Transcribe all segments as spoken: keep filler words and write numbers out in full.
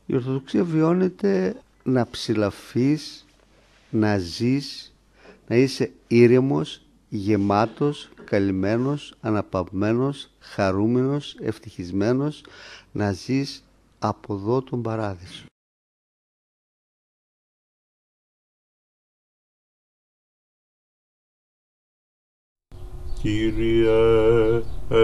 Η Ορθοδοξία βιώνεται να ψηλαφείς, να ζεις, να είσαι ήρεμος, γεμάτος, καλυμμένος, αναπαυμένος, χαρούμενος, ευτυχισμένος, να ζεις από εδώ τον παράδεισο. Κύριε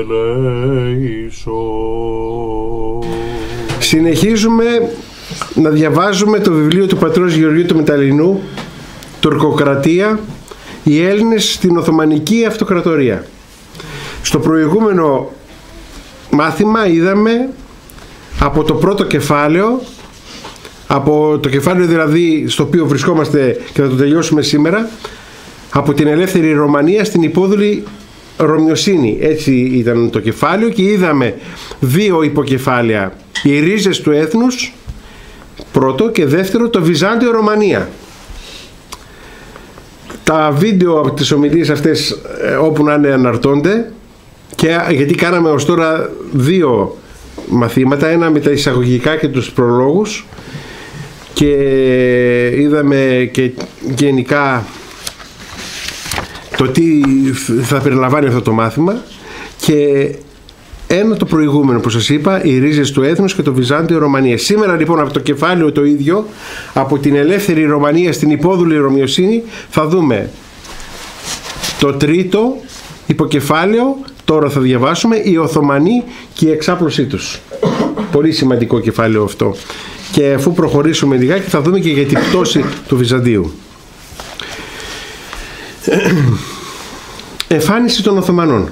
ελέησον. Συνεχίζουμε να διαβάζουμε το βιβλίο του πατρός Γεωργίου του Μηταληνού, Τουρκοκρατία, οι Έλληνες στην Οθωμανική Αυτοκρατορία. Στο προηγούμενο μάθημα είδαμε από το πρώτο κεφάλαιο, από το κεφάλαιο δηλαδή στο οποίο βρισκόμαστε και θα το τελειώσουμε σήμερα, από την ελεύθερη Ρωμανία στην υπόδουλη Ρωμιοσύνη. Έτσι ήταν το κεφάλαιο και είδαμε δύο υποκεφάλαια. Οι ρίζες του έθνους, πρώτο, και δεύτερο το Βυζάντιο Ρωμανία. Τα βίντεο από τις ομιλίες αυτές όπου να είναι αναρτώνται, και γιατί κάναμε ως τώρα δύο μαθήματα, ένα με τα εισαγωγικά και τους προλόγους, και είδαμε και γενικά το τι θα περιλαμβάνει αυτό το μάθημα, και ένα το προηγούμενο που σας είπα, οι ρίζες του έθνους και το Βυζάντιο Ρωμανία. Σήμερα λοιπόν από το κεφάλαιο το ίδιο, από την ελεύθερη Ρωμανία στην υπόδουλη Ρωμιοσύνη, θα δούμε το τρίτο υποκεφάλαιο. Τώρα θα διαβάσουμε οι Οθωμανοί και η εξάπλωσή τους. Πολύ σημαντικό κεφάλαιο αυτό. Και αφού προχωρήσουμε λιγάκι θα δούμε και για την πτώση του Βυζαντίου. Εμφάνιση των Οθωμανών.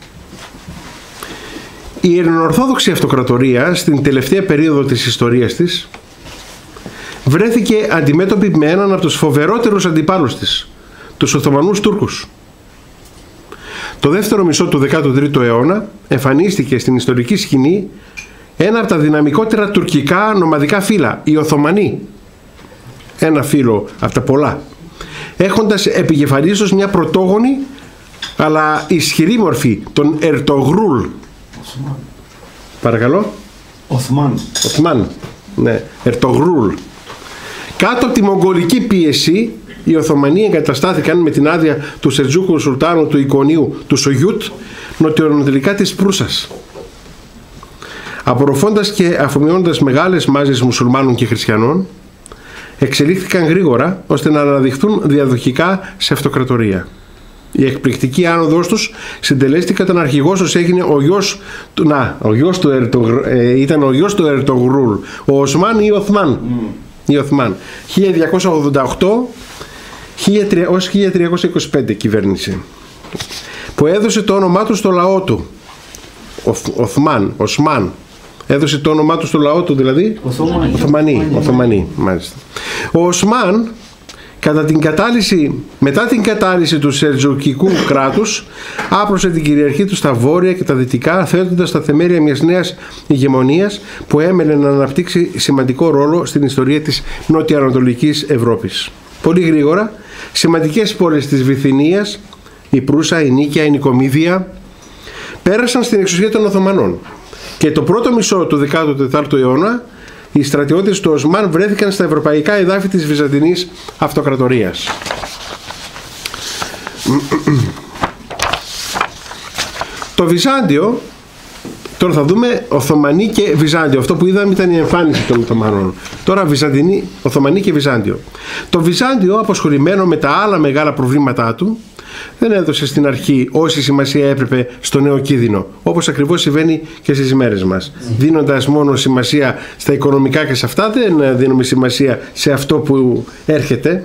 Η Ελληνοορθόδοξη Αυτοκρατορία στην τελευταία περίοδο της ιστορίας της βρέθηκε αντιμέτωπη με έναν από τους φοβερότερους αντιπάλους της, τους Οθωμανούς Τούρκους. Το δεύτερο μισό του δέκατου τρίτου αιώνα εμφανίστηκε στην ιστορική σκηνή ένα από τα δυναμικότερα τουρκικά νομαδικά φύλλα, οι Οθωμανοί. Ένα φύλλο από τα πολλά, έχοντας επικεφαλής τους μια πρωτόγονη αλλά ισχυρή μορφή, τον Ερτογρούλ. Οθμάν. Παρακαλώ. Οθμάν. Οθμάν. Ναι, Ερτογρούλ. Κάτω από τη μογγολική πίεση, οι Οθωμανοί εγκαταστάθηκαν με την άδεια του Σελτζούκου Σουλτάνου του Εικονίου του Σογιούτ νοτιοανατολικά της Προύσας. Απορροφώντας και αφομοιώνοντας μεγάλες μάζες μουσουλμάνων και χριστιανών, εξελίχθηκαν γρήγορα ώστε να αναδειχθούν διαδοχικά σε αυτοκρατορία. Η εκπληκτική άνοδος τους συντελέστη κατά τον αρχηγός τους έγινε ο γιος του, να, ο γιος του Ερτογ, ε, ήταν ο γιος του Ερτογρούλ, ο Οσμάν ή Οθμάν. Mm. Η Οθμάν. χίλια διακόσια ογδόντα οκτώ ως χίλια τριακόσια είκοσι πέντε κυβέρνηση, που έδωσε το όνομά του στο λαό του. Οθ, Οθμάν, Οσμάν. Έδωσε το όνομά του στο λαό του, δηλαδή Οθωμανοί. Οθωμανοί, Οθωμανοί, μάλιστα. Ο Οσμάν, κατά την κατάλυση, μετά την κατάλυση του Σελτζουκικού κράτους, άπλωσε την κυριαρχία του στα βόρεια και τα δυτικά, θέτοντας τα θεμέλια μιας νέας ηγεμονίας που έμενε να αναπτύξει σημαντικό ρόλο στην ιστορία της νοτιοανατολικής Ευρώπης. Πολύ γρήγορα, σημαντικές πόλεις της Βυθινίας, η Προύσα, η Νίκαια, η Νικομίδια, πέρασαν στην εξουσία των Οθωμανών. Και το πρώτο μισό του δέκατου τετάρτου αιώνα, οι στρατιώτες του Οσμάν βρέθηκαν στα ευρωπαϊκά εδάφη της Βυζαντινής Αυτοκρατορίας. Το Βυζάντιο, τώρα θα δούμε Οθωμανοί και Βυζάντιο. Αυτό που είδαμε ήταν η εμφάνιση των Οθωμανών. Τώρα Βυζαντινή, Οθωμανοί και Βυζάντιο. Το Βυζάντιο, αποσχολημένο με τα άλλα μεγάλα προβλήματά του, δεν έδωσε στην αρχή όση σημασία έπρεπε στο νέο κείδυνο, όπως ακριβώς συμβαίνει και στις μέρες μας. Mm. Δίνοντας μόνο σημασία στα οικονομικά και σε αυτά, δεν δίνουμε σημασία σε αυτό που έρχεται.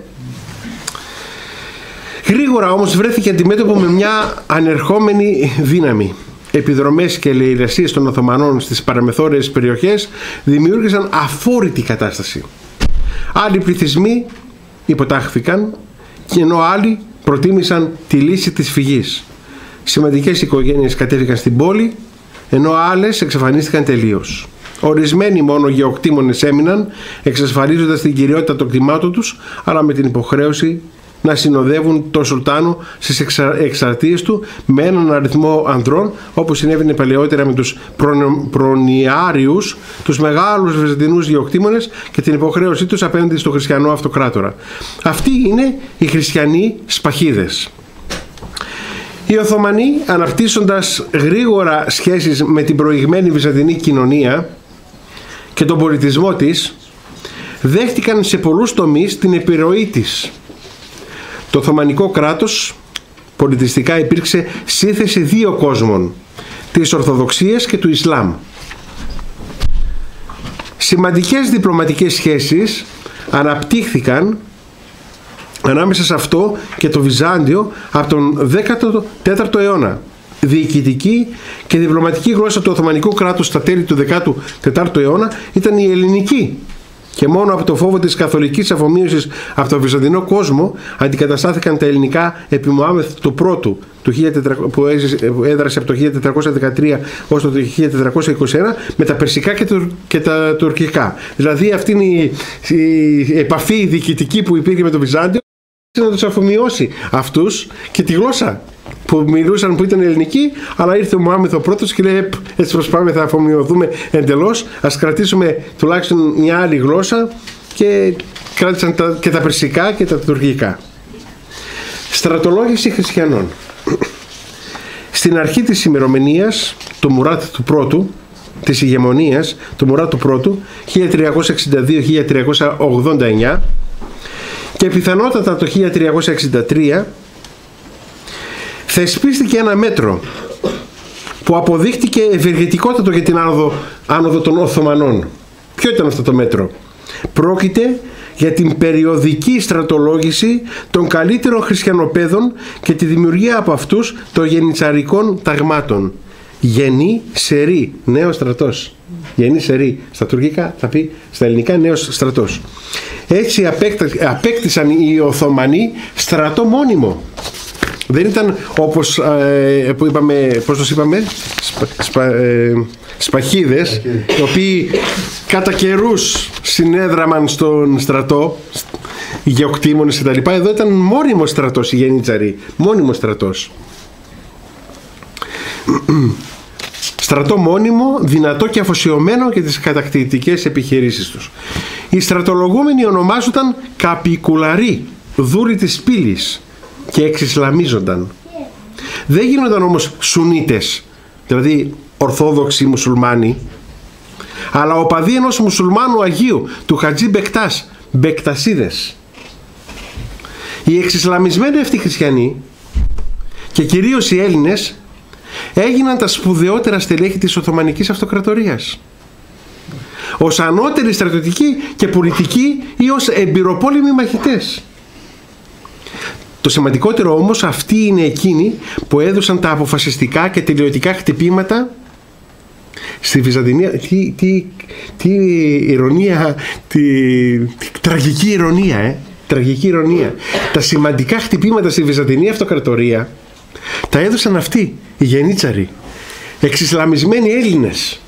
Γρήγορα όμως βρέθηκε αντιμέτωπο με μια ανερχόμενη δύναμη. Επιδρομές και λαιλασίες των Οθωμανών στις παραμεθόριες περιοχές δημιούργησαν αφόρητη κατάσταση. Άλλοι πληθυσμοί υποτάχθηκαν, και ενώ άλλοι προτίμησαν τη λύση της φυγής. Σημαντικές οικογένειες κατέβηκαν στην πόλη, ενώ άλλες εξαφανίστηκαν τελείως. Ορισμένοι μόνο γεωκτήμονες έμειναν, εξασφαλίζοντας την κυριότητα των κτημάτων τους, αλλά με την υποχρέωση να συνοδεύουν τον Σουλτάνο στις εξα... εξαρτίες του με έναν αριθμό ανδρών, όπως συνέβαινε παλαιότερα με τους προ... προνοιάριους, τους μεγάλους βυζαντινούς γεωκτήμονες και την υποχρέωσή τους απέναντι στο χριστιανό αυτοκράτορα. Αυτοί είναι οι χριστιανοί σπαχίδες. Οι Οθωμανοί, αναπτύσσοντας γρήγορα σχέσεις με την προηγμένη βυζαντινή κοινωνία και τον πολιτισμό της, δέχτηκαν σε πολλούς τομείς την επιρροή της. Το Οθωμανικό κράτος πολιτιστικά υπήρξε σύνθεση δύο κόσμων, της Ορθοδοξίας και του Ισλάμ. Σημαντικές διπλωματικές σχέσεις αναπτύχθηκαν ανάμεσα σε αυτό και το Βυζάντιο από τον δέκατο τέταρτο αιώνα. Διοικητική και διπλωματική γλώσσα του Οθωμανικού κράτους στα τέλη του δέκατου τέταρτου αιώνα ήταν η ελληνική, και μόνο από το φόβο της καθολικής αφομοίωσης από τον βυζαντινό κόσμο αντικαταστάθηκαν τα ελληνικά επί Μωάμεθ του πρώτου που έδρασε από το χίλια τετρακόσια δεκατρία ως το χίλια τετρακόσια είκοσι ένα με τα περσικά και, του, και τα τουρκικά. Δηλαδή αυτή είναι η, η επαφή διοικητική που υπήρχε με το Βυζάντιο να τους αφομοιώσει αυτούς και τη γλώσσα που μιλούσαν, που ήταν ελληνική, αλλά ήρθε ο Μωάμεθ ο πρώτος και λέει έτσι προσπάμε, θα αφομοιωθούμε εντελώς, ας κρατήσουμε τουλάχιστον μια άλλη γλώσσα, και κράτησαν τα, και τα περσικά και τα τουρκικά. Στρατολόγηση χριστιανών. Στην αρχή της ημερομηνίας του Μουράτ του πρώτου, της ηγεμονίας του Μουράτ του πρώτου, χίλια τριακόσια εξήντα δύο με χίλια τριακόσια ογδόντα εννιά, και πιθανότατα το χίλια τριακόσια εξήντα τρία, θεσπίστηκε ένα μέτρο που αποδείχτηκε ευεργετικότατο για την άνοδο, άνοδο των Οθωμανών. Ποιο ήταν αυτό το μέτρο? Πρόκειται για την περιοδική στρατολόγηση των καλύτερων χριστιανοπαίδων και τη δημιουργία από αυτούς των γενιτσαρικών ταγμάτων. Γενή σερί, νέος στρατός. Γενή σερί. Στα τουρκικά θα πει, στα ελληνικά νέος στρατός. Έτσι απέκτησαν οι Οθωμανοί στρατό μόνιμο. Δεν ήταν όπως ε, που είπαμε, πώς τους είπαμε, σπα, σπα, ε, σπαχίδες, οι οποίοι κατά καιρούς συνέδραμαν στον στρατό, οι γεωκτήμονες κτλ. Εδώ ήταν μόνιμος στρατός, οι γενίτσαροι, μόνιμος στρατός. Στρατό μόνιμο, δυνατό και αφοσιωμένο για τις κατακτητικές επιχειρήσεις τους. Οι στρατολογούμενοι ονομάζονταν καπικουλαροί, δούροι της πύλης, και εξισλαμίζονταν. Δεν γίνονταν όμως Σουνίτες, δηλαδή Ορθόδοξοι μουσουλμάνοι, αλλά οπαδοί ενός μουσουλμάνου Αγίου, του Χατζή Μπεκτάς, Μπεκτασίδες. Οι εξισλαμισμένοι αυτοί χριστιανοί, και κυρίως οι Έλληνες, έγιναν τα σπουδαιότερα στελέχη της Οθωμανικής Αυτοκρατορίας, ως ανώτεροι στρατιωτικοί και πολιτικοί ή ως εμπειροπόλεμοι μαχητές. Το σημαντικότερο όμως, αυτοί είναι εκείνοι που έδωσαν τα αποφασιστικά και τελειωτικά χτυπήματα στη Βυζαντινή. Τι, τι, τι ηρωνία, τι, τι τραγική ηρωνία, ε, τραγική ηρωνία. Τα σημαντικά χτυπήματα στη Βυζαντινή Αυτοκρατορία τα έδωσαν αυτοί, οι γενίτσαροι, εξισλαμισμένοι Έλληνες.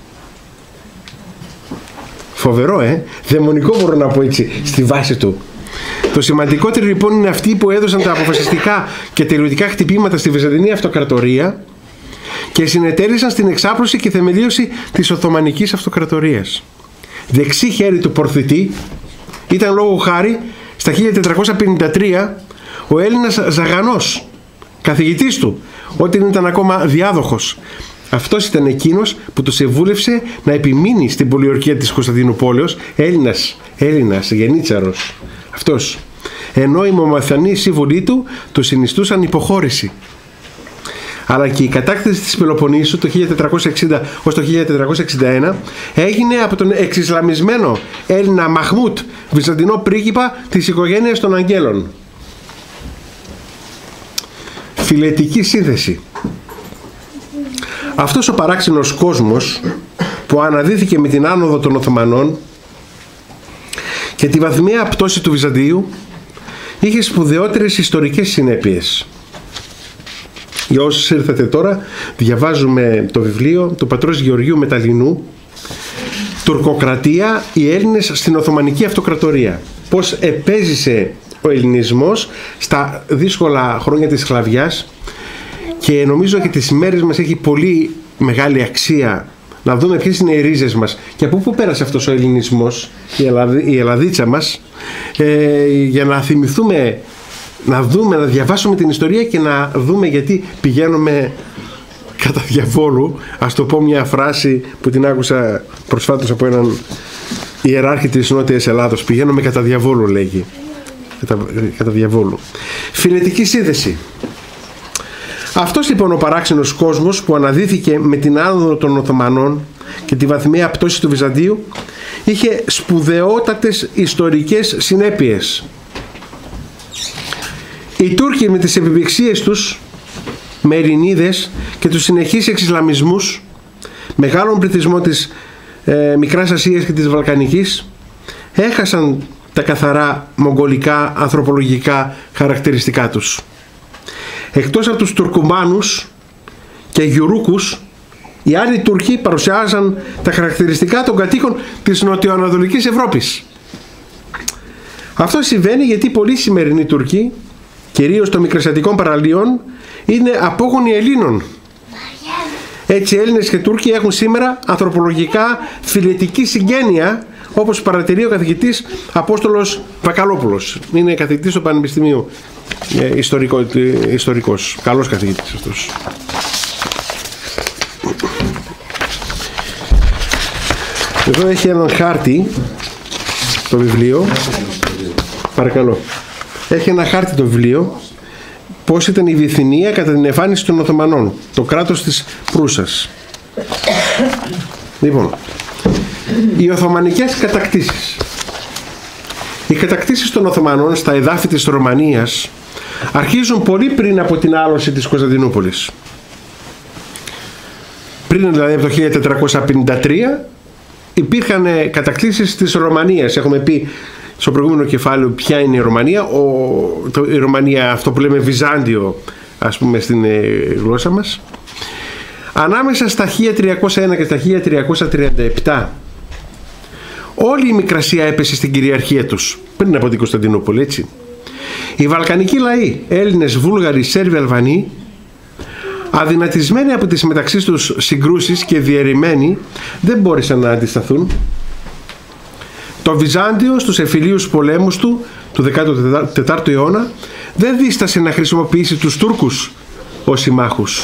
Φοβερό, ε, δαιμονικό μπορώ να πω έτσι, στη βάση του. Το σημαντικότερο λοιπόν είναι αυτοί που έδωσαν τα αποφασιστικά και τελειωτικά χτυπήματα στη Βυζαντινή Αυτοκρατορία και συνετέλεσαν στην εξάπλωση και θεμελίωση της Οθωμανικής Αυτοκρατορίας. Δεξί χέρι του Πορθητή ήταν λόγω χάρη στα χίλια τετρακόσια πενήντα τρία ο Έλληνας Ζαγανός, καθηγητής του, όταν ήταν ακόμα διάδοχος. Αυτός ήταν εκείνος που τους εβούλευσε να επιμείνει στην πολιορκία της Κωνσταντινούπολεως, Έλληνας, Έλληνας, γενίτσαρος. Αυτός. Ενώ οι μομαθανοί σύμβουλοι του του συνιστούσαν υποχώρηση. Αλλά και η κατάκτηση της Πελοποννήσου το χίλια τετρακόσια εξήντα ως το χίλια τετρακόσια εξήντα ένα έγινε από τον εξισλαμισμένο Έλληνα Μαχμούτ, βυζαντινό πρίγκιπα της οικογένειας των Αγγέλων. Φιλετική σύνθεση. Αυτός ο παράξενος κόσμος που αναδύθηκε με την άνοδο των Οθωμανών και τη βαθμιαία πτώση του Βυζαντίου είχε σπουδαιότερες ιστορικές συνέπειες. Για όσους ήρθατε τώρα, διαβάζουμε το βιβλίο του πατρός Γεωργίου Μεταλλινού, «Τουρκοκρατία, οι Έλληνες στην Οθωμανική Αυτοκρατορία». Πώς επέζησε ο ελληνισμός στα δύσκολα χρόνια της σκλαβιάς, και νομίζω και τις μέρες μας έχει πολύ μεγάλη αξία να δούμε ποιες είναι οι ρίζες μας και από πού πέρασε αυτός ο ελληνισμός, η, Ελλαδ, η Ελλαδίτσα μας, ε, για να θυμηθούμε, να δούμε, να διαβάσουμε την ιστορία και να δούμε γιατί πηγαίνουμε κατά διαβόλου. Ας το πω μια φράση που την άκουσα προσφάτως από έναν ιεράρχη της Νότιας Ελλάδος. Πηγαίνουμε κατά διαβόλου, λέγει. Κατά, κατά διαβόλου. Φιλετική σύνδεση. Αυτός λοιπόν ο παράξενος κόσμος που αναδύθηκε με την άνοδο των Οθωμανών και τη βαθμία πτώση του Βυζαντίου είχε σπουδαιότατες ιστορικές συνέπειες. Οι Τούρκοι με τις επιπηξίες τους, με Ειρηνίδες και τους συνεχείς εξισλαμισμούς, μεγάλων πληθυσμών της ε, Μικράς Ασίας και της Βαλκανικής, έχασαν τα καθαρά μογγολικά ανθρωπολογικά χαρακτηριστικά τους. Εκτός από τους Τουρκουμάνους και Γιουρούκους, οι άλλοι Τούρκοι παρουσιάζαν τα χαρακτηριστικά των κατοίκων της νοτιοανατολικής Ευρώπης. Αυτό συμβαίνει γιατί πολλοί σημερινοί Τούρκοι, κυρίως των μικρασιατικών παραλίων, είναι απόγονοι Ελλήνων. Έτσι Έλληνες και Τούρκοι έχουν σήμερα ανθρωπολογικά φιλετική συγγένεια, όπως παρατηρεί ο καθηγητής Απόστολος Βακαλόπουλος. Είναι καθηγητής του Πανεπιστημίου, ε, ιστορικό, ε, ιστορικός, καλός καθηγητής αυτός. Εδώ έχει έναν χάρτη το βιβλίο, παρακαλώ. Έχει ένα χάρτη το βιβλίο, πώς ήταν η Βυθινία κατά την εμφάνιση των Οθωμανών, το κράτος της Προύσας. Λοιπόν, οι Οθωμανικές κατακτήσεις. Οι κατακτήσεις των Οθωμανών στα εδάφη της Ρωμανίας αρχίζουν πολύ πριν από την άλωση της Κωνσταντινούπολης. Πριν δηλαδή από το χίλια τετρακόσια πενήντα τρία υπήρχαν κατακτήσεις της Ρωμανίας. Έχουμε πει στο προηγούμενο κεφάλαιο ποια είναι η Ρωμανία. Ο, το, η Ρωμανία, αυτό που λέμε Βυζάντιο, ας πούμε, στην ε, γλώσσα μας. Ανάμεσα στα χίλια τριακόσια ένα και στα χίλια τριακόσια τριάντα επτά όλη η Μικρασία έπεσε στην κυριαρχία τους πριν από την Κωνσταντινούπολη, έτσι. Οι βαλκανικοί λαοί, Έλληνες, Βούλγαροι, Σέρβοι, Αλβανοί, αδυνατισμένοι από τις μεταξύ τους συγκρούσεις και διαιρεμένοι, δεν μπόρεσαν να αντισταθούν. Το Βυζάντιο στους εμφυλίους πολέμους του του δέκατου τετάρτου αιώνα δεν δίστασε να χρησιμοποιήσει τους Τούρκους ως συμμάχους.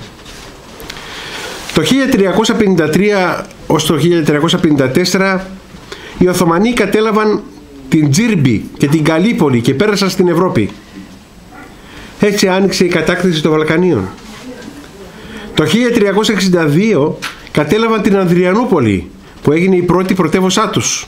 Το χίλια τριακόσια πενήντα τρία ως το χίλια τριακόσια πενήντα τέσσερα οι Οθωμανοί κατέλαβαν την Τζίρμπη και την Καλύπολη και πέρασαν στην Ευρώπη. Έτσι άνοιξε η κατάκτηση των Βαλκανίων. Το χίλια τριακόσια εξήντα δύο κατέλαβαν την Ανδριανούπολη, που έγινε η πρώτη πρωτεύωσά τους.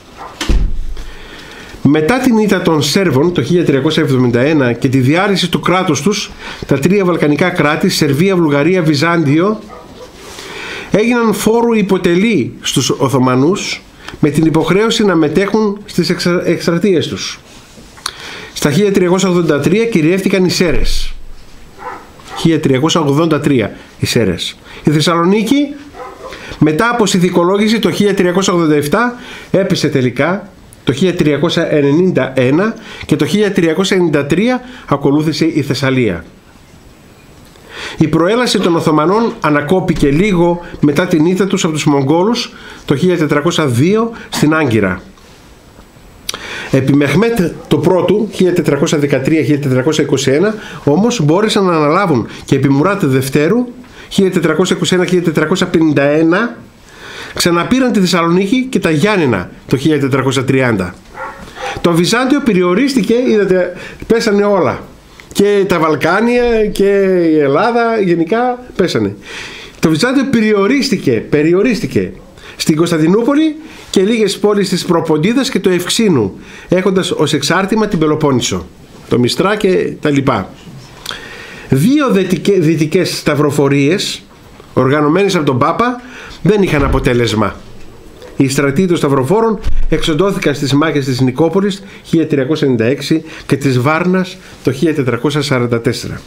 Μετά την ήττα των Σέρβων το χίλια τριακόσια εβδομήντα ένα και τη διάρρηση του κράτους τους, τα τρία βαλκανικά κράτη, Σερβία, Βουλγαρία, Βυζάντιο, έγιναν φόρου υποτελή στους Οθωμανούς με την υποχρέωση να μετέχουν στις εξα... εκστρατείες τους. Στα χίλια τριακόσια ογδόντα τρία κυριεύτηκαν οι Σέρες. χίλια τριακόσια ογδόντα τρία οι Σέρες. Η Θεσσαλονίκη, μετά από συνθηκολόγηση το χίλια τριακόσια ογδόντα επτά, έπεσε τελικά το χίλια τριακόσια ενενήντα ένα και το χίλια τριακόσια ενενήντα τρία ακολούθησε η Θεσσαλία. Η προέλαση των Οθωμανών ανακόπηκε λίγο μετά την ήττα τους από τους Μογγόλους το χίλια τετρακόσια δύο στην Άγκυρα. Επί Μεχμέτ το πρώτο, χίλια τετρακόσια δεκατρία με χίλια τετρακόσια είκοσι ένα, όμως μπόρεσαν να αναλάβουν και επί Μουράτ Δευτέρου, χίλια τετρακόσια είκοσι ένα με χίλια τετρακόσια πενήντα ένα, ξαναπήραν τη Θεσσαλονίκη και τα Γιάννενα το χίλια τετρακόσια τριάντα. Το Βυζάντιο περιορίστηκε, είδατε, πέσανε όλα. Και τα Βαλκάνια και η Ελλάδα γενικά πέσανε. Το Βυζάντιο περιορίστηκε, περιορίστηκε στην Κωνσταντινούπολη και λίγες πόλεις της Προποντίδας και του Ευξήνου, έχοντας ως εξάρτημα την Πελοπόννησο, το Μιστρά και τα λοιπά. Δύο δυτικές σταυροφορίες οργανωμένες από τον Πάπα δεν είχαν αποτέλεσμα. Οι στρατοί των σταυροφόρων εξοντώθηκαν στις μάχες της Νικόπολης χίλια τριακόσια ενενήντα έξι και της Βάρνας το χίλια τετρακόσια σαράντα τέσσερα.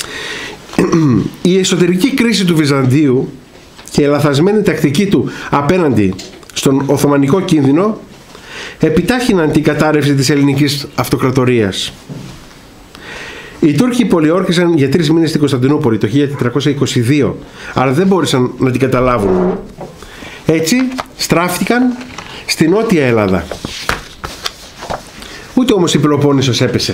Η εσωτερική κρίση του Βυζαντίου και η λαθασμένη τακτική του απέναντι στον Οθωμανικό κίνδυνο επιτάχυναν την κατάρρευση της ελληνικής αυτοκρατορίας. Οι Τούρκοι πολιόρκησαν για τρεις μήνες στην Κωνσταντινούπολη το χίλια τετρακόσια είκοσι δύο, αλλά δεν μπόρεσαν να την καταλάβουν. Έτσι στράφτηκαν στη Νότια Ελλάδα. Ούτε όμως η Πελοπόννησος έπεσε.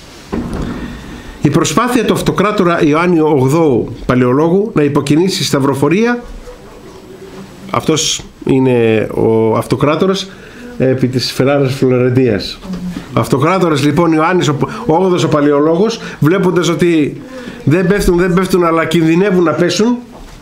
Η προσπάθεια του αυτοκράτορα Ιωάννη ογδόου Παλαιολόγου να υποκινήσει σταυροφορία, αυτός είναι ο αυτοκράτορας επί της Φεράρας Φλωρεντίας. Ο αυτοκράτορας λοιπόν Ιωάννης ο όγδοος ο Παλαιολόγος, βλέποντας ότι δεν πέφτουν, δεν πέφτουν αλλά κινδυνεύουν να πέσουν,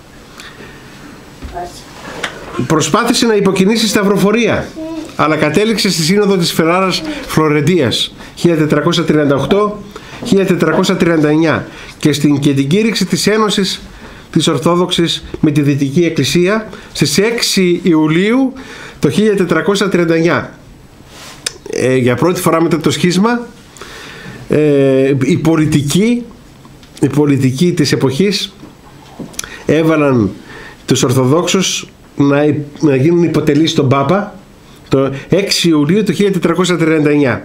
προσπάθησε να υποκινήσει σταυροφορία, αλλά κατέληξε στη σύνοδο της Φεράρας Φλωρεντίας χίλια τετρακόσια τριάντα οκτώ χίλια τετρακόσια τριάντα εννιά και στην και την κήρυξη της Ένωσης της Ορθόδοξης με τη Δυτική Εκκλησία στις έξι Ιουλίου το χίλια τετρακόσια τριάντα εννιά. Ε, για πρώτη φορά μετά το σχίσμα ε, οι πολιτικοί οι πολιτικοί της εποχής έβαλαν τους Ορθοδόξους να, να γίνουν υποτελείς στον Πάπα το έξι Ιουλίου του χίλια τετρακόσια τριάντα εννιά.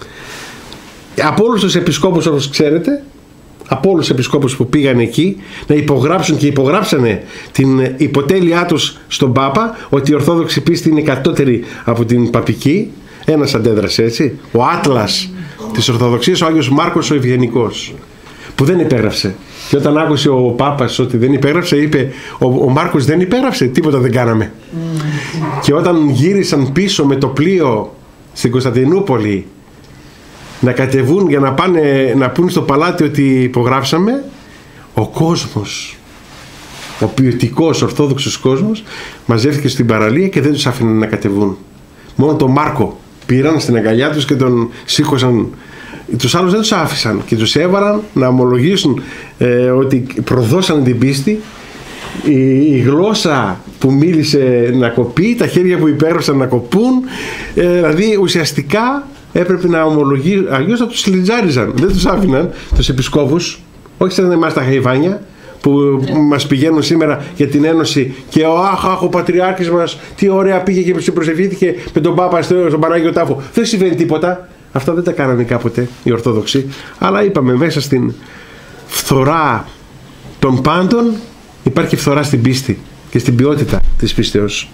Από όλους τους επισκόπους, όπως ξέρετε, από όλους τους επισκόπους που πήγαν εκεί να υπογράψουν και υπογράψανε την υποτέλειά τους στον Πάπα ότι η Ορθόδοξη πίστη είναι κατώτερη από την παπική, ένας αντέδρασε έτσι, ο Άτλας της Ορθοδοξίας, ο Άγιος Μάρκος ο Ευγενικός, που δεν υπέγραψε. Και όταν άκουσε ο Πάπας ότι δεν υπέγραψε, είπε ο, ο Μάρκος δεν υπέγραψε, τίποτα δεν κάναμε. Mm. Και όταν γύρισαν πίσω με το πλοίο στην Κωνσταντινούπολη να κατεβούν για να πάνε να πούν στο παλάτι ότι υπογράψαμε, ο κόσμος, ο ποιοτικός ορθόδοξος κόσμος μαζεύτηκε στην παραλία και δεν τους άφηναν να κατεβούν. Μόνο τον Μάρκο πήραν στην αγκαλιά τους και τον σήκωσαν. Τους άλλους δεν τους άφησαν και τους έβαλαν να ομολογήσουν ε, ότι προδώσαν την πίστη, η, η γλώσσα που μίλησε να κοπεί, τα χέρια που υπέγραψαν να κοπούν, ε, δηλαδή ουσιαστικά έπρεπε να ομολογεί, αλλιώς θα τους λιτζάριζαν, δεν τους άφηναν τους επισκόπους, όχι σαν εμάς τα χαϊβάνια που μας πηγαίνουν σήμερα για την Ένωση και ο αχ, αχ, ο πατριάρχης μας τι ωραία πήγε και προσευχήθηκε με τον Πάπα στον Πανάγιο Τάφο. Δεν συμβαίνει τίποτα. Αυτά δεν τα κάνανε κάποτε οι Ορθόδοξοι, αλλά είπαμε μέσα στην φθορά των πάντων υπάρχει φθορά στην πίστη και στην ποιότητα της πίστεως.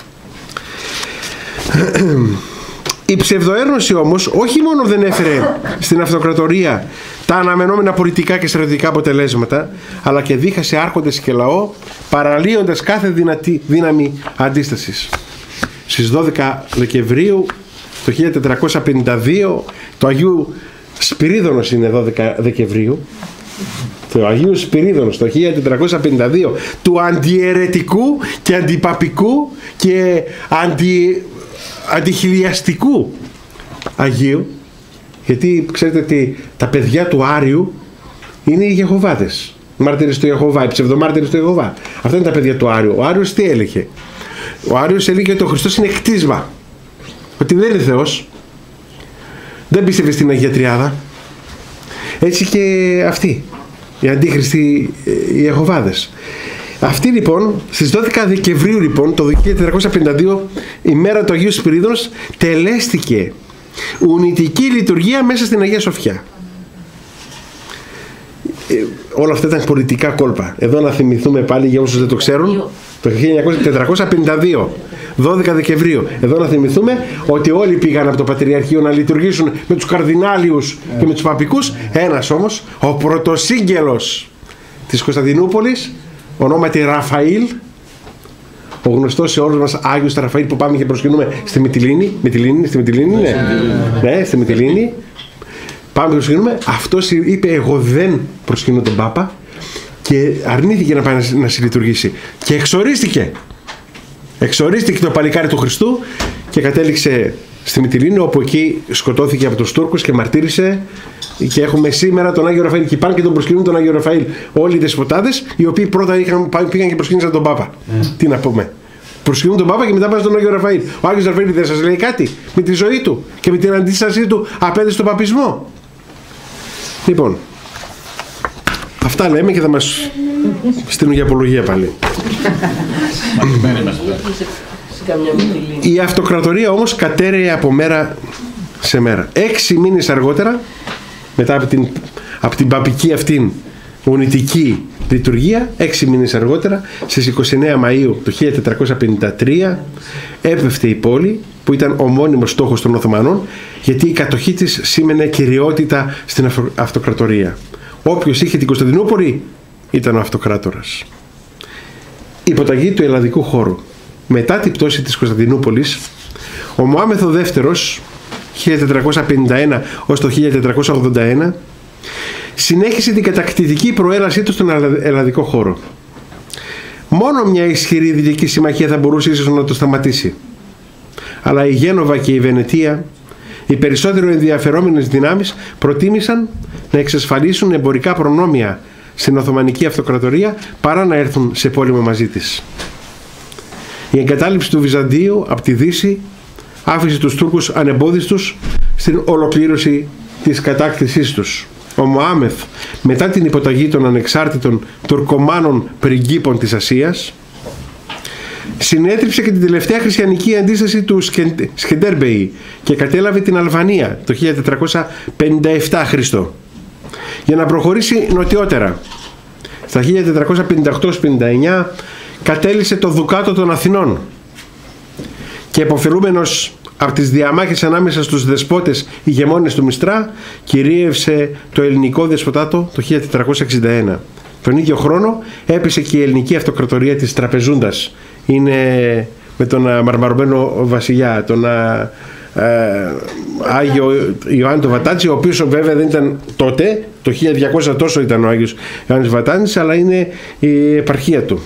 Η ψευδοέρνωση όμως όχι μόνο δεν έφερε στην αυτοκρατορία τα αναμενόμενα πολιτικά και στρατιωτικά αποτελέσματα, αλλά και δίχασε άρχοντες και λαό, παραλύοντας κάθε δυνατή δύναμη αντίστασης. Στις δώδεκα Δεκεμβρίου το χίλια τετρακόσια πενήντα δύο, το Αγίου Σπυρίδωνος είναι δώδεκα Δεκεμβρίου, το Αγίου Σπυρίδωνος το χίλια τετρακόσια πενήντα δύο, του αντιαιρετικού και αντιπαπικού και αντι, αντιχιλιαστικού Αγίου, γιατί ξέρετε ότι τα παιδιά του Άριου είναι οι Ιεχωβάτες, μάρτυρες του Ιεχωβά, οι ψευδομάρτυρες του Ιεχωβά. Αυτά είναι τα παιδιά του Άριου. Ο Άριος τι έλεγε? Ο Άριος έλεγε ότι ο Χριστός είναι κτίσμα, ότι δεν είναι Θεός, δεν πίστευε στην Αγία Τριάδα. Έτσι και αυτοί οι αντίχριστοι οι Ιεχωβάδες. Αυτοί λοιπόν στις δώδεκα Δεκεμβρίου λοιπόν το χίλια τετρακόσια πενήντα δύο, η μέρα του Αγίου Σπυρίδωνος, τελέστηκε ουνητική λειτουργία μέσα στην Αγία Σοφιά. Ε, όλα αυτά ήταν πολιτικά κόλπα. Εδώ να θυμηθούμε πάλι για όσους δεν το ξέρουν, το χίλια τετρακόσια πενήντα δύο, δώδεκα Δεκεμβρίου, εδώ να θυμηθούμε ότι όλοι πήγαν από το Πατριαρχείο να λειτουργήσουν με τους καρδινάλιους και με τους παπικούς. Ένας όμως, ο πρωτοσύγγελος της Κωνσταντινούπολης, ονόματι Ραφαήλ, ο γνωστός σε όλους μας Άγιος Ραφαήλ, που πάμε και προσκυνούμε στη Μυτιλήνη. Μυτιλήνη, στη Μυτιλήνη, ναι. Ναι, στη Μυτιλήνη. Πάμε και προσκυνούμε. Αυτός είπε: εγώ δεν προσκυνώ τον Πάπα, και αρνήθηκε να πάει να, να συλλειτουργήσει. Και εξορίστηκε. Εξορίστηκε το παλικάρι του Χριστού και κατέληξε στη Μυτιλήνη, όπου εκεί σκοτώθηκε από τους Τούρκους και μαρτύρησε. Και έχουμε σήμερα τον Άγιο Ραφαήλ. Και πάνε και τον προσκυνούν τον Άγιο Ραφαήλ όλοι οι δεσποτάδες, οι οποίοι πρώτα είχαν, πήγαν και προσκύνησαν τον Πάπα. Mm. Τι να πούμε. Προσκυνούν τον Πάπα και μετά πάνε στον Άγιο Ραφαήλ. Ο Άγιος Ραφαήλ δεν σας λέει κάτι με τη ζωή του και με την αντίστασή του απέναντι στον παπισμό? Λοιπόν, αυτά λέμε και θα μας στείλουν για απολογία πάλι. καμιά Μυτιλήνη. Η αυτοκρατορία όμως κατέρεε από μέρα σε μέρα. Έξι μήνες αργότερα, μετά από την, από την παπική αυτήν γονητική λειτουργία, έξι μήνες αργότερα, στις είκοσι εννέα Μαΐου του χίλια τετρακόσια πενήντα τρία, έπεφτε η πόλη, που ήταν ο μόνιμος στόχος των Οθωμανών, γιατί η κατοχή της σήμαινε κυριότητα στην αυτοκρατορία. Όποιος είχε την Κωνσταντινούπολη ήταν ο αυτοκράτορας. Η υποταγή του ελλαδικού χώρου. Μετά την πτώση της Κωνσταντινούπολης, ο Μωάμεθ ο δεύτερος, χίλια τετρακόσια πενήντα ένα έως το χίλια τετρακόσια ογδόντα ένα, συνέχισε την κατακτητική προέλασή του στον ελλαδικό χώρο. Μόνο μια ισχυρή δυτική συμμαχία θα μπορούσε ίσως να το σταματήσει. Αλλά η Γένοβα και η Βενετία, οι περισσότερο ενδιαφερόμενες δυνάμεις, προτίμησαν να εξασφαλίσουν εμπορικά προνόμια στην Οθωμανική Αυτοκρατορία παρά να έρθουν σε πόλεμο μαζί της. Η εγκατάλειψη του Βυζαντίου από τη Δύση άφησε τους Τούρκους ανεμπόδιστους στην ολοκλήρωση της κατάκτησής τους. Ο Μωάμεθ, μετά την υποταγή των ανεξάρτητων τουρκομάνων πριγκίπων της Ασίας, συνέτριψε και την τελευταία χριστιανική αντίσταση του Σκεντέρμπεϊ και κατέλαβε την Αλβανία το χίλια τετρακόσια πενήντα επτά Χριστό για να προχωρήσει νοτιότερα. Στα χίλια τετρακόσια πενήντα οκτώ πενήντα εννέα κατέλησε το Δουκάτο των Αθηνών και επωφελούμενος από τις διαμάχες ανάμεσα στους δεσπότες ηγεμόνες του Μιστρά, κυρίευσε το ελληνικό δεσποτάτο το χίλια τετρακόσια εξήντα ένα. Τον ίδιο χρόνο έπεσε και η ελληνική αυτοκρατορία της Τραπεζούντας. Είναι με τον μαρμαρωμένο βασιλιά, τον α, α, Άγιο Ιωάννη το Βατάνη, ο οποίος βέβαια δεν ήταν τότε, το χίλια διακόσια τόσο ήταν ο Άγιος Ιωάννης Βατάνης, αλλά είναι η επαρχία του.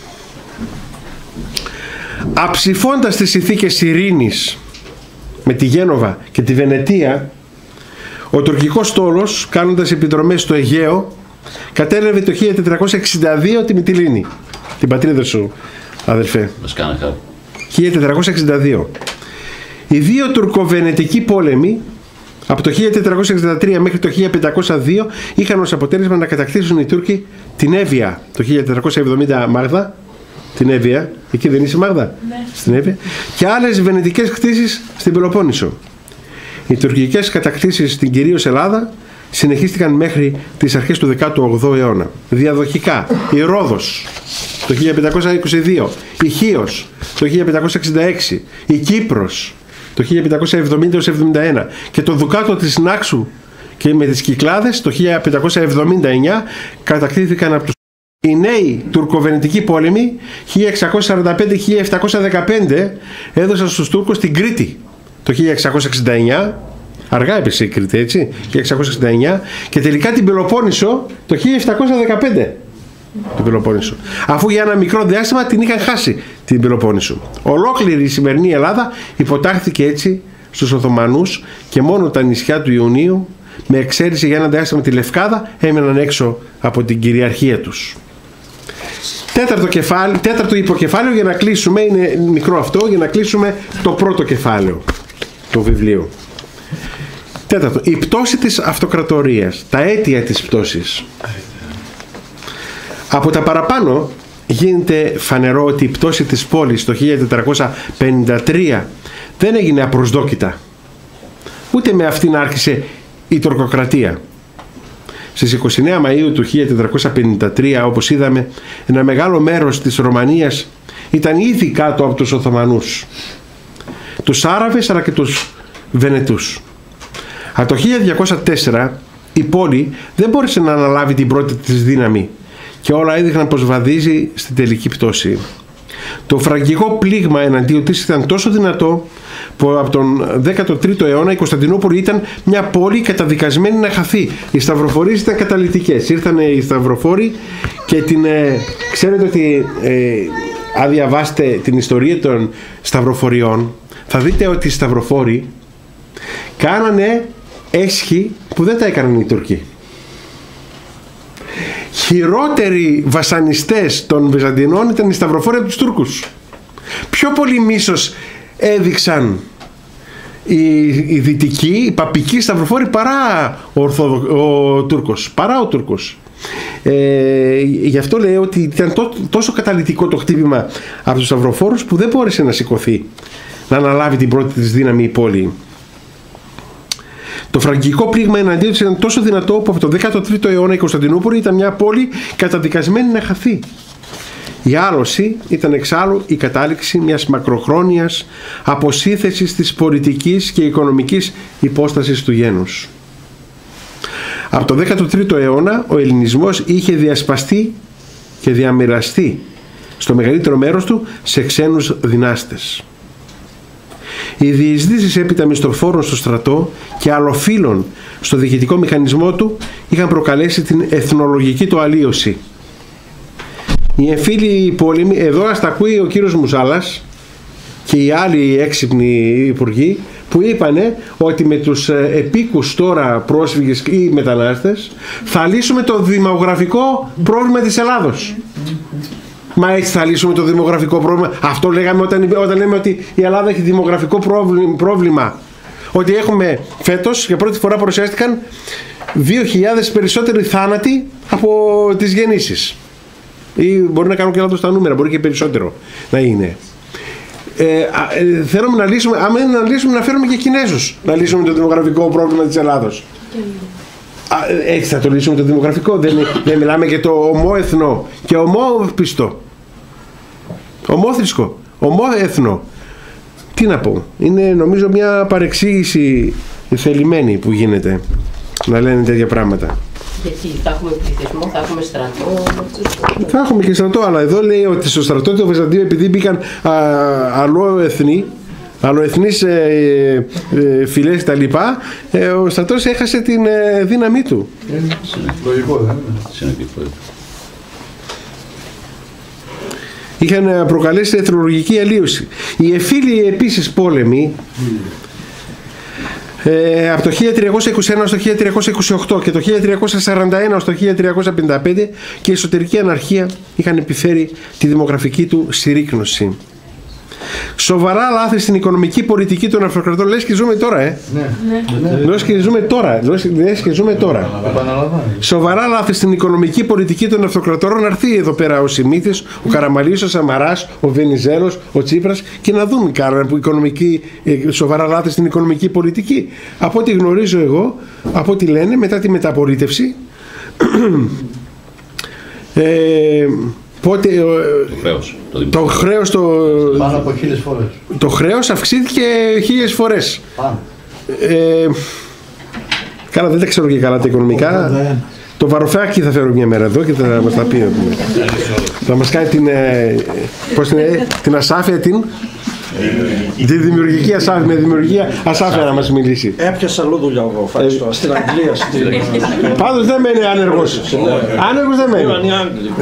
Αψηφώντας τις συνθήκες ειρήνης με τη Γένοβα και τη Βενετία, ο τουρκικός στόλος, κάνοντας επιδρομές στο Αιγαίο, κατέλαβε το χίλια τετρακόσια εξήντα δύο τη Μυτιλήνη, την πατρίδα σου, αδελφέ. χίλια τετρακόσια εξήντα δύο. Οι δύο τουρκοβενετικοί πόλεμοι από το χίλια τετρακόσια εξήντα τρία μέχρι το χίλια πεντακόσια δύο είχαν ως αποτέλεσμα να κατακτήσουν οι Τούρκοι την Εύβοια το χίλια τετρακόσια εβδομήντα, Μάγδα, την Εύβοια, εκεί δεν είσαι Μάγδα, ναι. Στην Εύβοια, και άλλες βενετικές κτίσεις στην Πελοπόννησο. Οι τουρκικές κατακτήσεις στην κυρίως Ελλάδα συνεχίστηκαν μέχρι τις αρχές του δέκατου όγδοου αιώνα. Διαδοχικά η Ρόδος το χίλια πεντακόσια είκοσι δύο, η Χίος το χίλια πεντακόσια εξήντα έξι, η Κύπρος το χίλια πεντακόσια εβδομήντα εβδομήντα ένα και το Δουκάτο της Νάξου και με τις Κυκλάδες το χίλια πεντακόσια εβδομήντα εννέα κατακτήθηκαν από τους. Οι νέοι τουρκοβενετικοί πόλεμοι χίλια εξακόσια σαράντα πέντε με χίλια επτακόσια δεκαπέντε έδωσαν στους Τούρκους την Κρήτη το χίλια εξακόσια εξήντα εννέα, αργά έπεσε η Κρήτη, έτσι, χίλια εξακόσια εξήντα εννέα, και τελικά την Πελοπόννησο το χίλια επτακόσια δεκαπέντε. Την Πελοπόννησο. Αφού για ένα μικρό διάστημα την είχαν χάσει την Πελοπόννησο. Ολόκληρη η σημερινή Ελλάδα υποτάχθηκε έτσι στους Οθωμανούς και μόνο τα νησιά του Ιουνίου, με εξαίρεση για ένα διάστημα τη Λευκάδα, έμεναν έξω από την κυριαρχία τους. Τέταρτο, κεφάλι, τέταρτο υποκεφάλαιο για να κλείσουμε, είναι μικρό αυτό, για να κλείσουμε το πρώτο κεφάλαιο του βιβλίου. Τέταρτο, η πτώση της αυτοκρατορίας, τα αίτια της πτώσης. Από τα παραπάνω γίνεται φανερό ότι η πτώση της πόλης το χίλια τετρακόσια πενήντα τρία δεν έγινε απροσδόκητα. Ούτε με αυτήν άρχισε η τουρκοκρατία. Στις είκοσι εννέα Μαΐου του χίλια τετρακόσια πενήντα τρία, όπως είδαμε, ένα μεγάλο μέρος της Ρωμανίας ήταν ήδη κάτω από τους Οθωμανούς, τους Άραβες αλλά και τους Βενετούς. Από το χίλια διακόσια τέσσερα η πόλη δεν μπόρεσε να αναλάβει την πρώτη της δύναμη και όλα έδειχναν πως βαδίζει στην τελική πτώση. Το φραγκικό πλήγμα εναντίον της ήταν τόσο δυνατό που από τον δέκατο τρίτο αιώνα η Κωνσταντινούπολη ήταν μια πόλη καταδικασμένη να χαθεί. Οι σταυροφορίες ήταν καταλυτικές. Ήρθαν οι σταυροφόροι και την, ε, ξέρετε ότι ε, αν διαβάσετε την ιστορία των σταυροφοριών θα δείτε ότι οι σταυροφόροι κάνανε έσχη που δεν τα έκαναν οι Τούρκοι. Χειρότεροι βασανιστές των Βυζαντινών ήταν οι σταυροφόροι από τους Τούρκους. Πιο πολύ μίσος έδειξαν οι, οι δυτικοί, οι παπικοί σταυροφόροι παρά ο, Ορθοδο, ο Τούρκος. Παρά ο Τούρκος. Ε, γι' αυτό λέω ότι ήταν τόσο καταλυτικό το χτύπημα από τους σταυροφόρους που δεν μπόρεσε να σηκωθεί, να αναλάβει την πρώτη της δύναμη η πόλη. Το φραγκικό πλήγμα εναντίον της ήταν τόσο δυνατό που από το δέκατο τρίτο αιώνα η Κωνσταντινούπολη ήταν μια πόλη καταδικασμένη να χαθεί. Η άλωση ήταν εξάλλου η κατάληξη μιας μακροχρόνιας αποσύνθεσης της πολιτικής και οικονομικής υπόστασης του γένους. Από το δέκατο τρίτο αιώνα ο ελληνισμός είχε διασπαστεί και διαμοιραστεί στο μεγαλύτερο μέρος του σε ξένους δυνάστες. Οι διεισδύσεις έπειτα μισθοφόρων στο στρατό και αλλοφύλων στο διοικητικό μηχανισμό του είχαν προκαλέσει την εθνολογική του αλλίωση. Οι εμφύλοι πόλεμοι, εδώ ας τα ακούει ο κύριος Μουζάλας και οι άλλοι έξυπνοι υπουργοί που είπανε ότι με τους επίκους τώρα πρόσφυγες ή μετανάστες θα λύσουμε το δημογραφικό πρόβλημα της Ελλάδος. Μα έτσι θα λύσουμε το δημογραφικό πρόβλημα? Αυτό λέγαμε όταν, όταν λέμε ότι η Ελλάδα έχει δημογραφικό πρόβλημα. Ότι έχουμε φέτος για πρώτη φορά παρουσιάστηκαν δύο χιλιάδες περισσότεροι θάνατοι από τις γεννήσεις. Ή μπορεί να κάνω και λάθος τα νούμερα, μπορεί και περισσότερο να είναι. Ε, ε, θέλουμε να λύσουμε, άμα είναι να λύσουμε, να φέρουμε και Κινέζους να λύσουμε το δημογραφικό πρόβλημα της Ελλάδος. Ε, έτσι θα το λύσουμε το δημογραφικό? Δεν, δεν μιλάμε για το ομόεθνο και ομόπιστο, ομόθρησκο, ομόεθνο. Τι να πω, είναι νομίζω μια παρεξήγηση θελημένη που γίνεται να λένε τέτοια πράγματα. Γιατί θα έχουμε πληθυσμό, θα έχουμε στρατό. Θα έχουμε και στρατό, αλλά εδώ λέει ότι στο στρατό του Βυζαντίου, επειδή μπήκαν αλλοεθνοί, αλλοεθνείς ε, ε, φυλές τα λοιπά, ε, ο στρατός έχασε την ε, δύναμή του. Λογικό δεν είναι? Είχαν προκαλέσει εθνολογική αλλίωση. Οι εμφύλοι επίσης πόλεμοι, Ε, από το χίλια τριακόσια είκοσι ένα έως το χίλια τριακόσια είκοσι οκτώ και το χίλια τριακόσια σαράντα ένα έως το χίλια τριακόσια πενήντα πέντε και η εσωτερική αναρχία είχαν επιφέρει τη δημογραφική του συρρίκνωση. Σοβαρά λάθη στην οικονομική πολιτική των αυτοκρατών. Λες και ζούμε τώρα, ε. Ναι. Ναι. Λες και ζούμε τώρα. Λες και ζούμε τώρα. Σοβαρά λάθη στην οικονομική πολιτική των αυτοκρατόρων. Να έρθει εδώ πέρα ο Σιμίτης, ο Καραμαλής, ο Σαμαράς, ο Βενιζέλος, ο Τσίπρας και να δούμε κάνανε που οικονομική, σοβαρά λάθη στην οικονομική πολιτική. Από ό,τι γνωρίζω εγώ, από ό,τι λένε, μετά τη μεταπολίτευση, ε, πότε, το χρέος, το, το, χρέος το, πάνω από χίλιες φορές. Το χρέος αυξήθηκε χίλιες φορές. Πάνω. Ε, καλά, δεν τα ξέρω και καλά τα οικονομικά. Oh, το Βαρουφάκη θα φέρω μια μέρα εδώ και θα μας τα πει. Θα μας κάνει την, ε, πώς είναι, την ασάφεια, την, τη δημιουργική ασάφεια, με δημιουργία ασάφεια να μας μιλήσει. Έπιασα αλλού δουλειά εγώ, ευχαριστώ. Στην Αγγλία. Στην... Πάντως δεν μένει άνεργος. Άνεργος δεν μένει.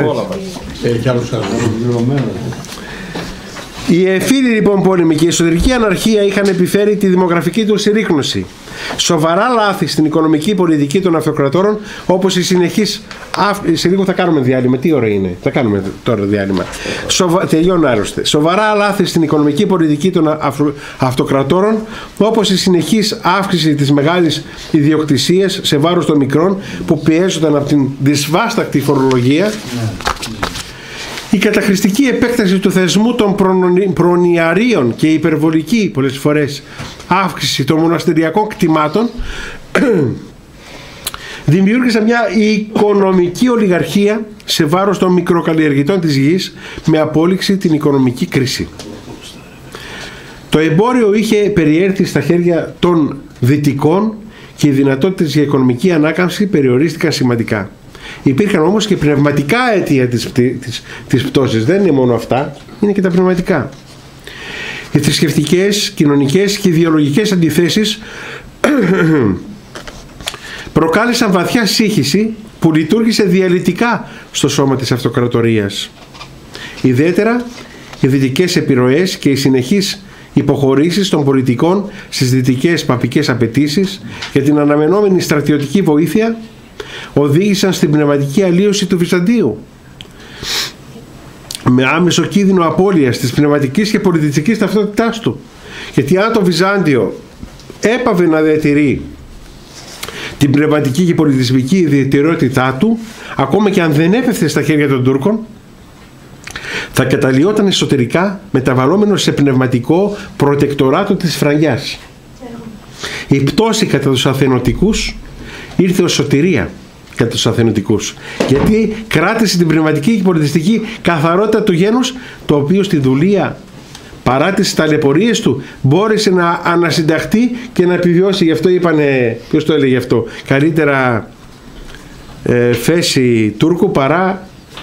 Οι εμφύλοι λοιπόν πόλεμοι και η εσωτερική αναρχία είχαν επιφέρει τη δημογραφική του συρρίκνωση. Σοβαρά λάθη στην οικονομική πολιτική των αυτοκρατόρων, όπως η συνεχής. Σε λίγο θα κάνουμε διάλειμμα. Τι ώρα είναι? Θα κάνουμε τώρα διάλειμμα. Σοβα... Τελειώνω άλλωστε. Σοβαρά λάθη στην οικονομική πολιτική των αυτο... αυτοκρατόρων, όπως η συνεχής αύξηση της μεγάλης ιδιοκτησίας σε βάρος των μικρών που πιέζονταν από την δυσβάστακτη φορολογία. Η καταχρηστική επέκταση του θεσμού των προνοιαρίων και η υπερβολική πολλές φορές αύξηση των μοναστηριακών κτημάτων δημιούργησαν μια οικονομική ολιγαρχία σε βάρος των μικροκαλλιεργητών της γης με απόλυξη την οικονομική κρίση. Το εμπόριο είχε περιέρθει στα χέρια των δυτικών και οι δυνατότητες για οικονομική ανάκαμψη περιορίστηκαν σημαντικά. Υπήρχαν όμως και πνευματικά αίτια της, της, της πτώσης. Δεν είναι μόνο αυτά, είναι και τα πνευματικά. Οι θρησκευτικές, κοινωνικές και ιδεολογικές αντιθέσεις προκάλεσαν βαθιά σύγχυση που λειτουργήσε διαλυτικά στο σώμα της αυτοκρατορίας. Ιδιαίτερα οι δυτικές επιρροές και οι συνεχείς υποχωρήσεις των πολιτικών στις δυτικές παπικές απαιτήσεις για την αναμενόμενη στρατιωτική βοήθεια οδήγησαν στην πνευματική αλλίωση του Βυζαντίου με άμεσο κίνδυνο απώλειας της πνευματικής και πολιτιστικής ταυτότητάς του. Γιατί αν το Βυζάντιο έπαβε να διατηρεί την πνευματική και πολιτισμική ιδιαιτερότητά του, ακόμα και αν δεν έπεφτε στα χέρια των Τούρκων, θα καταλιόταν εσωτερικά μεταβαλλόμενος σε πνευματικό προτεκτοράτο της Φραγκιάς. Η πτώση κατά τους αθενωτικούς ήρθε ως σωτηρία κατά τους αθενωτικούς, γιατί κράτησε την πνευματική και πολιτιστική καθαρότητα του γένους, το οποίο στη δουλεία, παρά τις ταλαιπωρίες του, μπόρεσε να ανασυνταχθεί και να επιβιώσει. Γι' αυτό είπανε, ποιος το έλεγε αυτό, καλύτερα ε, φέση Τούρκου παρά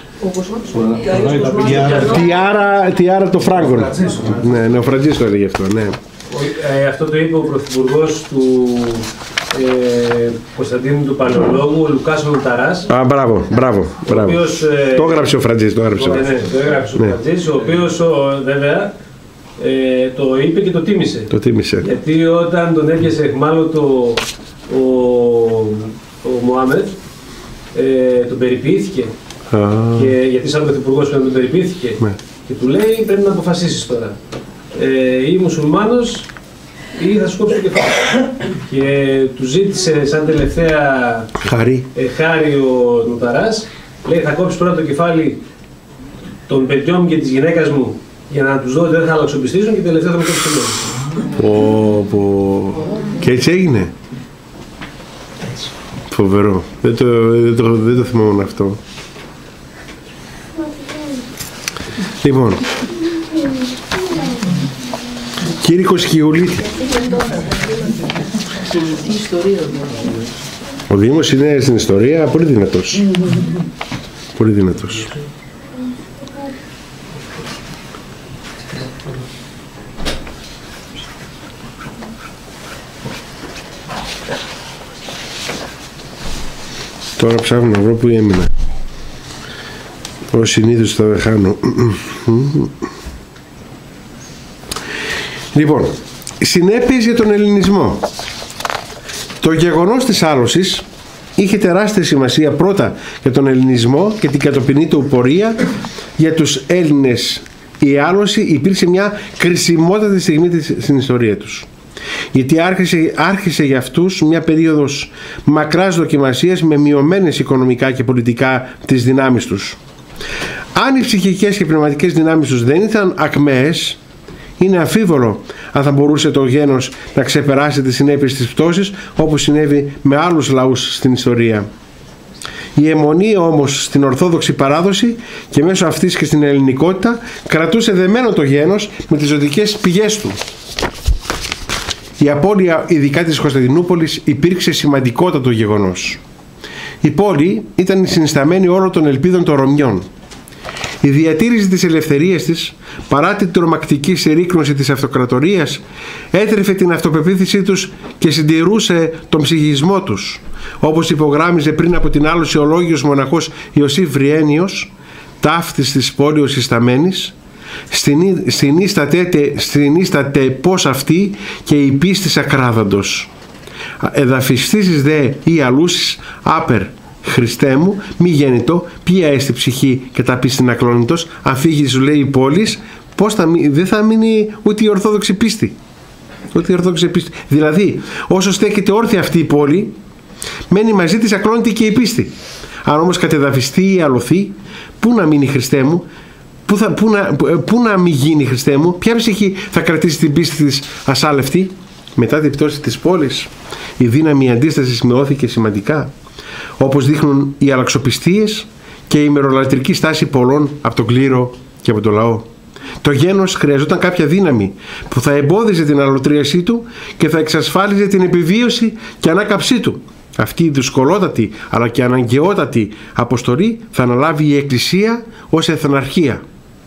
τιάρα, τιάρα το Φράγκον. Ναι, ναι, ο Φραντζής το έλεγε αυτό, ναι. Ε, αυτό το είπε ο Πρωθυπουργός του ε, Κωνσταντίνου του Παλαιολόγου, ο Λουκάς Νουταράς. Α, μπράβο, μπράβο, μπράβο. Οποίος, ε, το έγραψε ο Φραντζής, το έγραψε. Ναι, ναι, το έγραψε ναι. ο Φραντζής, ο οποίος ο, βέβαια ε, το είπε και το τίμησε. Το τίμησε. Γιατί όταν τον έπιασε εχμάλωτο ο, ο Μωάμετ, ε, τον περιποιήθηκε. Ah. Και, γιατί σαν Πρωθυπουργός τον περιποιήθηκε. Ναι. Και του λέει, πρέπει να αποφασίσεις τώρα. Ε, ή μουσουλμάνος ή θα σου κόψω το κεφάλι. Και του ζήτησε σαν τελευταία χάρη, ε, χάρη ο Νουταράς, λέει, θα κόψεις τώρα το κεφάλι των παιδιών μου και της γυναίκας μου για να τους δω ότι δεν θα αλλαξοπιστήσουν και τελευταία θα μου κόψεις το κεφάλι. Πω, πω. Και έτσι έγινε. Φοβερό. Δεν το, δεν το, δεν το θυμόμουν αυτό. Λοιπόν, Κήρυκος Χιουλίτη. Ο Δήμος είναι στην ιστορία πολύ δυνατός. Πολύ δυνατός. Τώρα ψάχνω να βρω που έμεινα. Ως συνήθως θα χάνω. Λοιπόν, συνέπειες για τον ελληνισμό. Το γεγονός της άλωσης είχε τεράστια σημασία πρώτα για τον ελληνισμό και την κατοπινή του πορεία. Για τους Έλληνες η άλωση υπήρξε μια κρισιμότατη στιγμή στην ιστορία τους. Γιατί άρχισε, άρχισε για αυτούς μια περίοδος μακράς δοκιμασίας με μειωμένες οικονομικά και πολιτικά τις δυνάμεις τους. Αν οι ψυχικές και πνευματικές δυνάμεις τους δεν ήταν ακμαίες, είναι αμφίβολο αν θα μπορούσε το γένος να ξεπεράσει τις συνέπειες της πτώσης, όπως συνέβη με άλλους λαούς στην ιστορία. Η αιμονή όμως στην ορθόδοξη παράδοση και μέσω αυτής και στην ελληνικότητα κρατούσε δεμένο το γένος με τις ζωτικές πηγές του. Η απώλεια ειδικά της Κωνσταντινούπολης υπήρξε σημαντικότατο γεγονός. Η πόλη ήταν η συνισταμένη όλων των ελπίδων των Ρωμιών. Η διατήρηση της ελευθερίας της, παρά την τρομακτική συρρίκνωση της αυτοκρατορίας, έτρεφε την αυτοπεποίθησή τους και συντηρούσε τον ψυχισμό τους. Όπως υπογράμμιζε πριν από την άλωση ο λόγιος μοναχός Ιωσήφ Βριένιος, ταύτης της πόλεως συσταμένης, «Συνίσταται πως αυτή και η πίστης ακράδαντος. Εδαφιστήσεις δε ή αλούσεις άπερ, Χριστέ μου, μη γέννητο, ποια έστι ψυχή και τα πίστην ακλόνητος, αν φύγει σου λέει η πόλης, πώς θα μείνει, δεν θα μείνει ούτε η ορθόδοξη πίστη. Ούτε η ορθόδοξη πίστη. Δηλαδή, όσο στέκεται όρθια αυτή η πόλη, μένει μαζί της ακλόνητη και η πίστη. Αν όμως κατεδαφιστεί ή αλωθεί, πού να μείνει Χριστέ μου, πού, θα, πού, να, πού να μη γίνει Χριστέ μου, ποια ψυχή θα κρατήσει την πίστη της ασάλευτη. Μετά την πτώση της πόλης, η δύναμη αντίστασης μειώθηκε σημαντικά, όπως δείχνουν οι αλλαξοπιστίες και η μερολατρική στάση πολλών από τον κλήρο και από τον λαό. Το γένος χρειαζόταν κάποια δύναμη που θα εμπόδιζε την αλλοτρίασή του και θα εξασφάλιζε την επιβίωση και ανάκαψή του. Αυτή η δυσκολότατη αλλά και αναγκαιότατη αποστολή θα αναλάβει η Εκκλησία ως εθναρχία.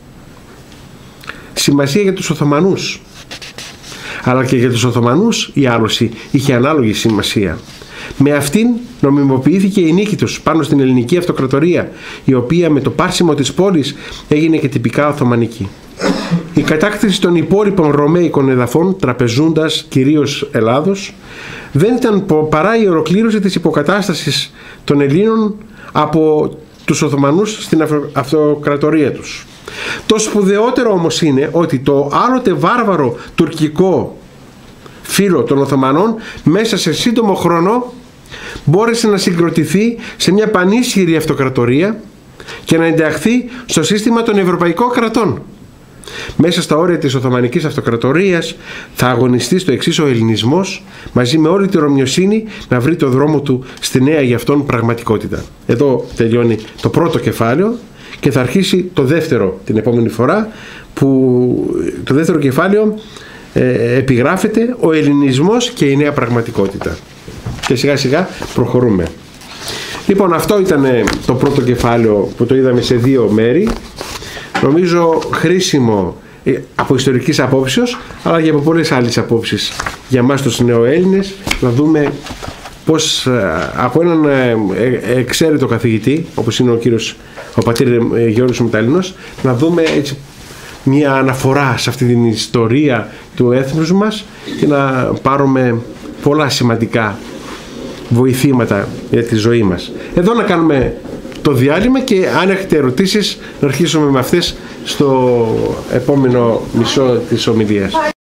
Σημασία για τους Οθωμανούς. Αλλά και για τους Οθωμανούς η άλωση είχε ανάλογη σημασία. Με αυτήν νομιμοποιήθηκε η νίκη τους πάνω στην ελληνική αυτοκρατορία, η οποία με το πάρσιμο της πόλης έγινε και τυπικά Οθωμανική. Η κατάκτηση των υπόλοιπων ρωμαϊκών εδαφών, τραπεζούντας κυρίως Ελλάδος, δεν ήταν παρά η ολοκλήρωση της υποκατάστασης των Ελλήνων από τους Οθωμανούς στην αυτοκρατορία τους. Το σπουδαιότερο όμως είναι ότι το άλλοτε βάρβαρο τουρκικό φύλλο των Οθωμανών μέσα σε σύντομο χρόνο μπόρεσε να συγκροτηθεί σε μια πανίσχυρη αυτοκρατορία και να ενταχθεί στο σύστημα των ευρωπαϊκών κρατών. Μέσα στα όρια της Οθωμανικής Αυτοκρατορίας θα αγωνιστεί στο εξής ο ελληνισμός, μαζί με όλη τη ρωμιοσύνη, να βρει το δρόμο του στη νέα για αυτόν πραγματικότητα. Εδώ τελειώνει το πρώτο κεφάλαιο και θα αρχίσει το δεύτερο την επόμενη φορά, που το δεύτερο κεφάλαιο ε, επιγράφεται ο ελληνισμός και η νέα πραγματικότητα. Και σιγά σιγά προχωρούμε. Λοιπόν, αυτό ήταν το πρώτο κεφάλαιο που το είδαμε σε δύο μέρη. Νομίζω χρήσιμο από ιστορικής απόψεως, αλλά και από πολλές άλλες απόψεις για εμάς τους νεοέλληνες, να δούμε πώς από έναν εξαίρετο καθηγητή, όπως είναι ο κύριος ο πατήρ Γεώργιος Μεταλλινός, να δούμε έτσι μια αναφορά σε αυτή την ιστορία του έθνους μας και να πάρουμε πολλά σημαντικά βοηθήματα για τη ζωή μας. Εδώ να κάνουμε το διάλειμμα και αν έχετε ερωτήσεις να αρχίσουμε με αυτές στο επόμενο μισό της ομιλίας.